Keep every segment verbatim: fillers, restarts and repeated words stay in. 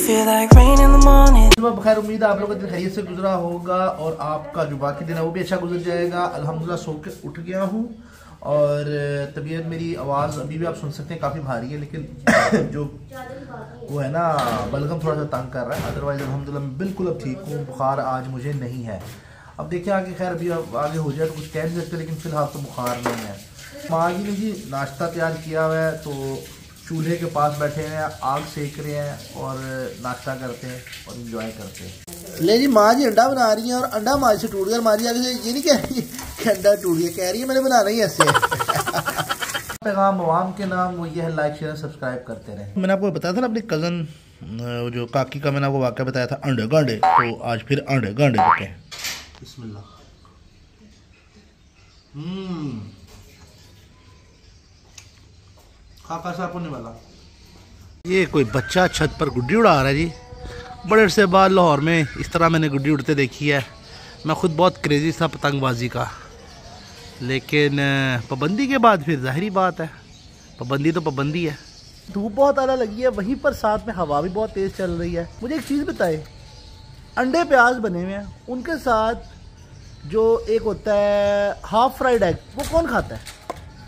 खैर उम्मीद है आप लोगों का दिन खैरियत से गुजरा होगा और आपका जो बाकी दिन है वो भी अच्छा गुजर जाएगा। अल्हम्दुलिल्लाह सो के उठ गया हूँ और तबीयत मेरी आवाज़ अभी भी आप सुन सकते हैं काफ़ी भारी है, लेकिन जो वो है ना बलगम थोड़ा सा तंग कर रहा है। अदरवाइज़ अल्हम्दुलिल्लाह मैं बिल्कुल अब ठीक हूँ, बुखार आज मुझे नहीं है। अब देखिए आगे, खैर अभी आगे हो जाए तो कुछ कह नहीं सकते, लेकिन फ़िलहाल तो बुखार नहीं है। माँ जी ने जी नाश्ता तैयार किया हुआ है तो चूल्हे के पास बैठे हैं, आग सेक रहे हैं और नाश्ता करते हैं और एंजॉय करते हैं। ले जी माँ जी अंडा बना रही हैं और अंडा माँ से टूट गया। माँ जी आगे से ये नहीं कह रही कि अंडा टूट गया, कह रही है मैंने बनाना ही ऐसे। पैगाम अवाम के नाम वो ये है, लाइक शेयर सब्सक्राइब करते रहे। मैंने आपको बताया था ना अपनी कज़न जो काकी का, मैंने आपको वाक़या बताया था अंडे गांडे, तो आज फिर अंडे गांडे देते हैं। बिस्मिल्लाह। हम्म खाका साहब होने वाला। ये कोई बच्चा छत पर गुड्डी उड़ा रहा है जी। बड़े अरसे बाद लाहौर में इस तरह मैंने गुड्डी उड़ते देखी है। मैं ख़ुद बहुत क्रेज़ी था पतंगबाजी का, लेकिन पाबंदी के बाद फिर जाहिर बात है, पाबंदी तो पाबंदी है। धूप बहुत आला लगी है, वहीं पर साथ में हवा भी बहुत तेज़ चल रही है। मुझे एक चीज़ बताए, अंडे प्याज बने हुए हैं, उनके साथ जो एक होता है हाफ फ्राइड एग, वो कौन खाता है?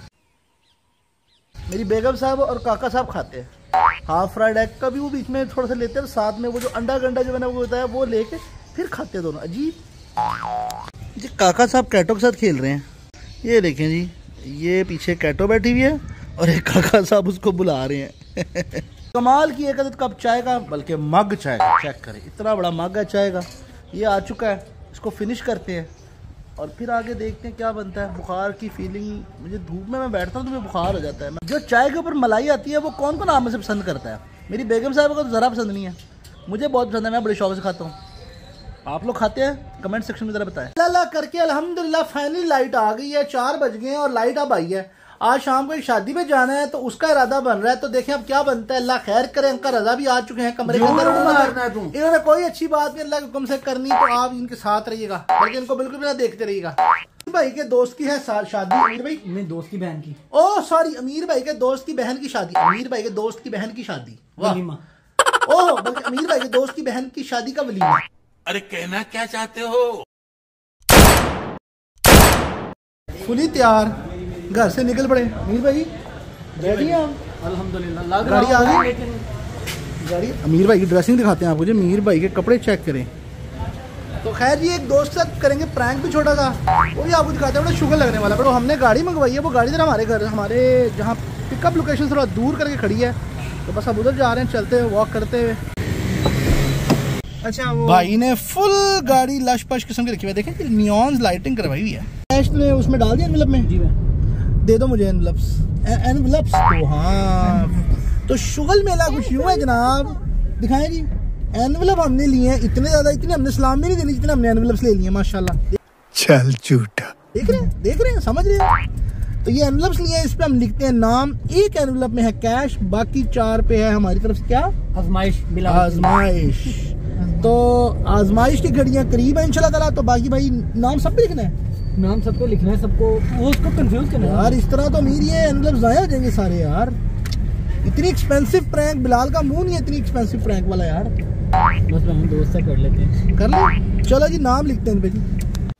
मेरी बेगम साहब और काका साहब खाते हैं। हाफ फ्राइड एग का भी वो बीच में थोड़ा सा लेते हैं, साथ में वो जो अंडा गंडा जो मैंने वो बताया वो लेके फिर खाते हैं दोनों। अजीब जी। काका साहब कैटो के साथ खेल रहे हैं, ये देखें जी, ये पीछे कैटो बैठी हुई है और एक काका साहब उसको बुला रहे हैं। कमाल की एक आदत कप चाय का, बल्कि मग चाय का, चेक करें इतना बड़ा मग है चाय का। ये आ चुका है, इसको फिनिश करते हैं और फिर आगे देखते हैं क्या बनता है। बुखार की फीलिंग, मुझे धूप में मैं बैठता हूँ तो मुझे बुखार हो जाता है। जो चाय के ऊपर मलाई आती है वो कौन कौन आप में से पसंद करता है? मेरी बेगम साहब को तो ज़रा पसंद नहीं है, मुझे बहुत पसंद है, मैं बड़े शौक से खाता हूँ। आप लोग खाते हैं? कमेंट सेक्शन में ज़रा बताएं। अल्लाह करके अल्हम्दुलिल्लाह फाइनली लाइट आ गई है, चार बज गए हैं और लाइट अब आई है। आज शाम को एक शादी में जाना है तो उसका इरादा बन रहा है, तो देखें अब क्या बनता है। अल्लाह खैर करे, अंकल रजा भी आ चुके हैं कमरे के अंदर। इन्होंने कोई अच्छी बात नहीं अल्लाह के हुक्म से करनी, तो आप इनके साथ रहिएगा, बल्कि इनको बिल्कुल भी ना देखते रहिएगा। भाई के दोस्त की है शादी, अमीर भाई मेरे दोस्त की बहन की, ओह सॉरी अमीर भाई के दोस्त की बहन की शादी, अमीर भाई के दोस्त की बहन की शादी, ओह बल्कि अमीर भाई के दोस्त की बहन की शादी का वलीमा। अरे कहना क्या चाहते हो? फुली तैयार, घर से निकल पड़े। अमीर भाई रेडी हैं आप? अल्हम्दुलिल्लाह गाड़ी आ गई, गाड़ी। अमीर भाई की ड्रेसिंग दिखाते हैं आपको जी, अमीर भाई के कपड़े चेक करें। तो खैर जी एक दोस्त साथ करेंगे प्रैंक भी छोटा सा, वो भी आपको दिखाते हैं। बड़ा शुगर लगने वाला, बड़ा हमने गाड़ी मंगवाई है, वो गाड़ी जरा हमारे घर, हमारे जहाँ पिकअप लोकेशन थोड़ा दूर करके खड़ी है, तो बस अब उधर जा रहे हैं चलते हुए, वॉक करते हुए। अच्छा वो भाई ने फुल गाड़ी लश पश किस्म की रखी हुई है, देखें नियॉन लाइटिंग करवाई हुई है। कैश ने उसमें डाल दिया एनवलप में? जी दे दो मुझे एनवलप्स, एनवलप्स तो हाँ। तो शुगल मेला कुछ यूँ है जनाब, दिखाएं जी। एनवलप हमने लिए हैं इतने ज्यादा, इतने हमने सलाम भी नहीं देनी जितने हमने एनवलप्स ले लिए माशाल्लाह। चल झूठा, देख रहे हैं देख रहे हैं समझ रहे हैं। तो ये एनवलप्स लिए हैं, इस पे हम लिखते हैं नाम। एक एनवलप में है कैश, बाकी चार पे है हमारी तरफ से क्या, आजमाइश। आजमाइश तो आजमाइश की घड़ियां करीब है इंशाल्लाह ताला। तो बाकी भाई नाम सब पे लिखना है, नाम सबको लिखना है, सबको वो उसको कंफ्यूज करना है यार। इस तरह तो अमीर ये एनवलप जाया हो जाएंगे सारे यार। इतनी एक्सपेंसिव प्रैंक, बिलाल का मुंह नहीं है इतनी एक्सपेंसिव प्रैंक वाला यार। बस हम दोस्त से कर लेते हैं, कर लो। चलो जी नाम लिखते हैं भाई।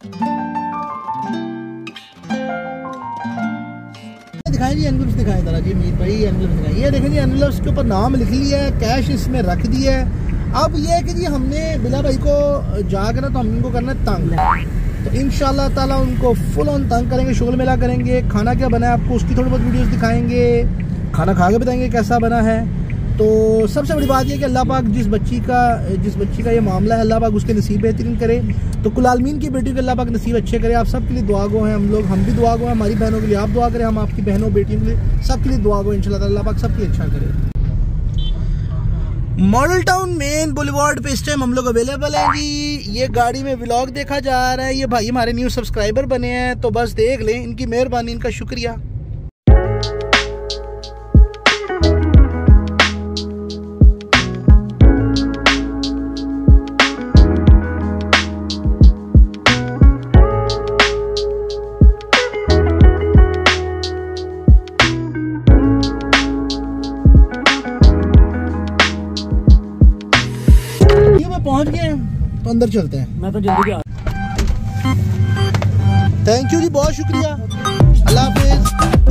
दिखाएं जी एनवलप्स, दिखाएं जरा जी अमीर भाई एनवलप्स दिखाएं। ये देखें जी एनवलप्स के ऊपर नाम लिख लिया है, कैश इसमें रख दिया है। अब ये है कि जी हमने बिला भाई को जाकर ना तो हम इनको करना है तंग, तो इंशाल्लाह ताला उनको फुल ऑन तंग करेंगे, शुगल मेला करेंगे। खाना क्या बना है आपको उसकी थोड़ी बहुत वीडियोस दिखाएंगे, खाना खा के बताएंगे कैसा बना है। तो सबसे बड़ी बात यह कि अल्लाह पाक जिस बच्ची का जिस बच्ची का ये मामला है, अल्लाह पाक उसके नसीब बेहतरीन करे। तो कुलालमीन की बेटी को अल्लाह पाक नसीब अच्छे करे। आप सब के लिए दुआ गो हैं हम लोग, हम भी दुआ गो हैं। हमारी बहनों के लिए आप दुआ करें, हम आपकी बहनों बेटियों के लिए सब के लिए दुआ गो इंशाल्लाह ताला, अल्लाह पाक सबकी अच्छा करे। मॉडल टाउन मेन बुलेवार्ड पे इस टाइम हम लोग अवेलेबल हैं जी। ये गाड़ी में व्लॉग देखा जा रहा है, ये भाई हमारे न्यू सब्सक्राइबर बने हैं, तो बस देख लें, इनकी मेहरबानी, इनका शुक्रिया। पहुंच गए हैं तो अंदर चलते हैं। मैं तो जल्दी आ थैंक यू जी, बहुत शुक्रिया, अल्लाह हाफिज।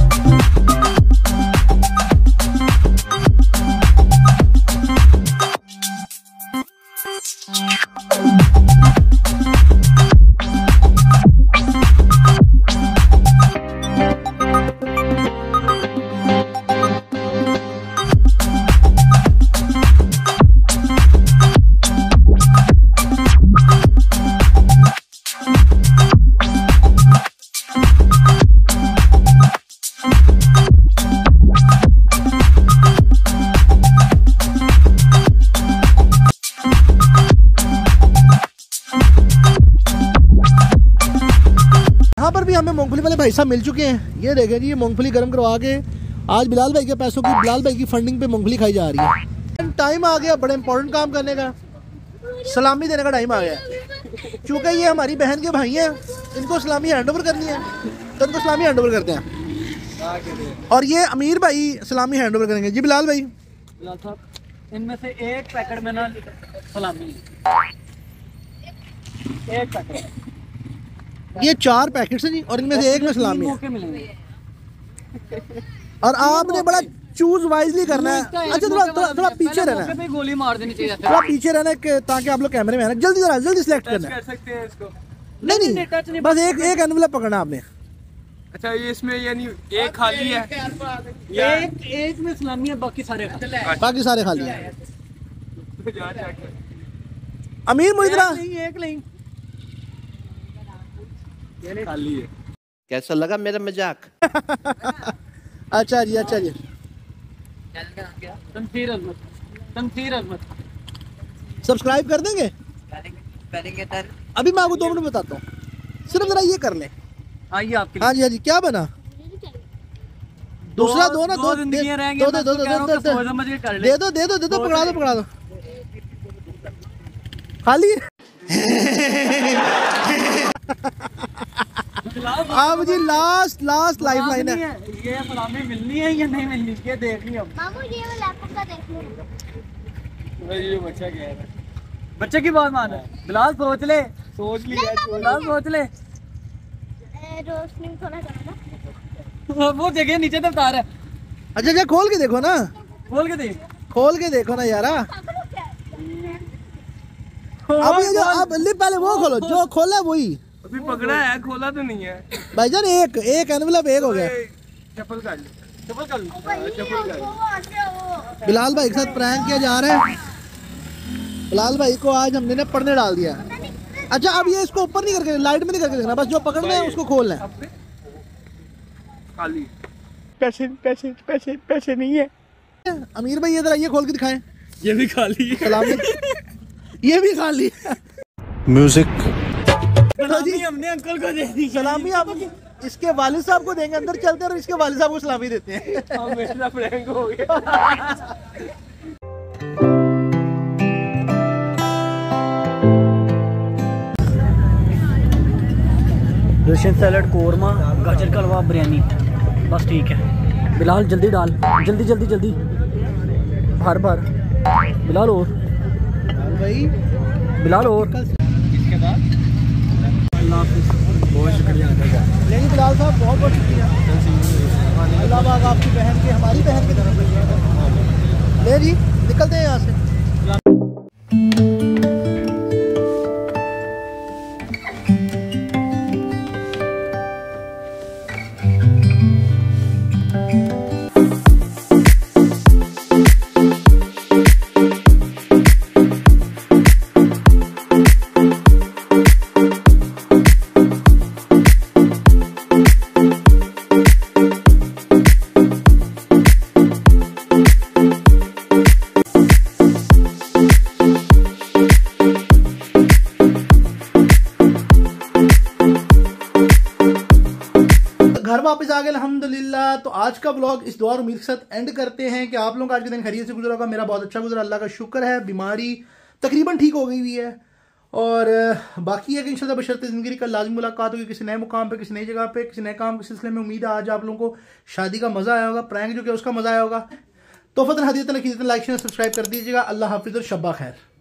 हमें मूंगफली वाले भाई साहब मिल चुके हैं। ये देखें जी, ये मूंगफली गर्म करवा के आज बिलाल भाई के पैसों की, बिलाल भाई की फंडिंग पे मूंगफली खाई जा रही है। टाइम आ गया बड़े इंपॉर्टेंट काम करने का, सलामी देने का टाइम आ गया। चूँकि ये हमारी बहन के भाई हैं, इनको सलामी हैंड ओवर करनी है तो इनको सलामी हैंड ओवर करते हैं। और ये अमीर भाई सलामी हैंड ओवर करेंगे। जी बिलाल भाई, बिलाल साहब, इनमें से एक पैकेट में ना सलामी, एक पैकेट, ये चार पैकेट्स हैं जी और इनमें से एक में सलामी है। और आपने बड़ा चूज वाइजली करना है। अच्छा थोड़ा थोड़ा थोड़ा पीछे रहना है, गोली मार देनी चाहिए, थोड़ा पीछे रहना है ताकि आप लोग कैमरे में आना। जल्दी जरा जल्दी सिलेक्ट करना है। नहीं नहीं, बस एक एक एनवेलप पकड़ना आपने। अच्छा ये इसमें यानी एक खाली है, एक एक में सलामी है, बाकी सारे बाकी सारे खाली हैं। अमीर मुइदरा एक नहीं खाली है। कैसा लगा मेरा मजाक? अच्छा जी, अच्छा जी। तमसीर अहमद, तमसीर अहमद सब्सक्राइब कर देंगे? अभी मैं आपको दो मिनट बताता हूँ, सिर्फ जरा ये कर ले। आइए आपके हाँ जी हाँ जी, क्या बना? दूसरा दो ना, दो दे दो दो दो दो दो दे दो दे दो दे दो पकड़ा दो पकड़ा दो। खाली अब जी लास्ट लास्ट लाइफ लाइन है। ये सलामी मिलनी है या नहीं मिलनी, ये देखनी है। मामू ये वाला लैपटॉप का देखो। ये बच्चा क्या है? बच्चे की बात मान, बिलाल सोच ले, सोच लिया, बिलाल सोच ले। रोशनी थोड़ा करो ना, वो जगह नीचे तो उतार है। अच्छा अच्छा, खोल के देखो ना, खोल के देख, खोल के देखो ना यारा। अब ये जो अब पहले वो खोलो, जो खोला वही अभी पकड़ा है, खोला तो नहीं है भाईजान। एक एक एनवेलप एक हो गया। चप्पल कर लो, चप्पल कर लो। चप्पल कर लो। बिलाल भाई के साथ प्रैंक किया जा रहा है। बिलाल भाई को आज हमने ने पढ़ने डाल दिया। अच्छा अब ये इसको ऊपर नहीं करके, लाइट में नहीं करके देखना, बस जो पकड़ना है उसको खोलना है। खाली पैसे पैसे पैसे पैसे नहीं है। अमीर भाई ये जरा ये खोल के दिखाएं। ये भी खाली है। सलामी ये भी खाली है। म्यूजिक सलामी हमने अंकल को दे दी। सलामी आप इसके वालिद साहब को देंगे, अंदर चलते हैं और इसके वालिद साहब को सलामी देते हैं। हाँ, मेरा प्रैंक हो गया। रशियन सैलड, कोरमा, गाजर का हलवा, बिरयानी, बस ठीक है। बिलाल जल्दी डाल, जल्दी जल्दी जल्दी भर भर। बिलाल और भाई बिलाल और इसके बाद अल्लाह हाफिज़। बहुत शुक्रिया। लेकिन बिलाल साहब बहुत बहुत शुक्रिया। अल्लाह पाक आपकी बहन के, हमारी बहन की तरफ ले जी, निकलते हैं यहाँ से। घर वापस आ गए अल्हम्दुलिल्लाह। तो आज का ब्लॉग इस दुआ और उम्मीद के साथ एंड करते हैं कि आप लोग आज के दिन खैरियत से गुजरा होगा। मेरा बहुत अच्छा गुजरा, अल्लाह का शुक्र है। बीमारी तकरीबन ठीक हो गई हुई है और बाकी है कि इंशाल्लाह बशर्ते ज़िंदगी कल लाज़िम मुलाकात होगी किसी नए मुकाम पे, किसी नई जगह पे, किसी नए काम के सिलसिले में। उम्मीद है आज आप लोगों को शादी का मज़ा आया होगा, प्रैंक जो कि उसका मज़ा आया होगा। तोहफ़तन हदीयतन अक़ीदतन लाइक शेयर सब्सक्राइब कर दीजिएगा। अल्लाह हाफिज़ और शब्बा खैर।